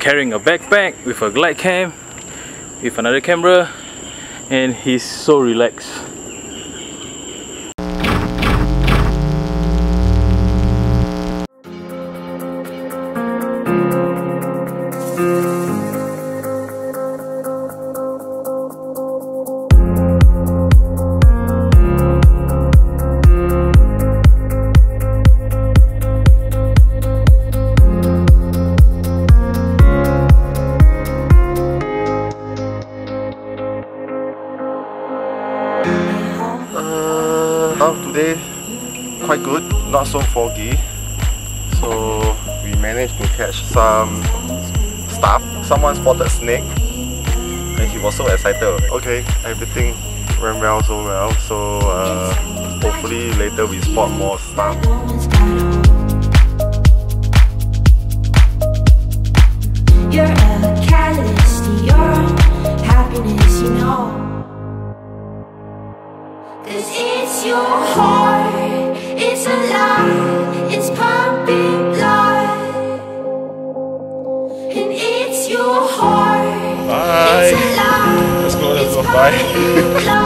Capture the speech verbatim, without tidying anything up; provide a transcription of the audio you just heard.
carrying a backpack with a Glidecam, with another camera, and he's so relaxed. Uh, today quite good, not so foggy, so we managed to catch some stuff. Someone spotted snake and he was so excited. Okay, everything went well, so well, so uh, hopefully later we spot more stuff. You're a catalyst to your own happiness, you know. Cause it's your heart, it's alive, it's pumping blood. And it's your heart, bye. it's alive, Let's go, let's go, it's bye.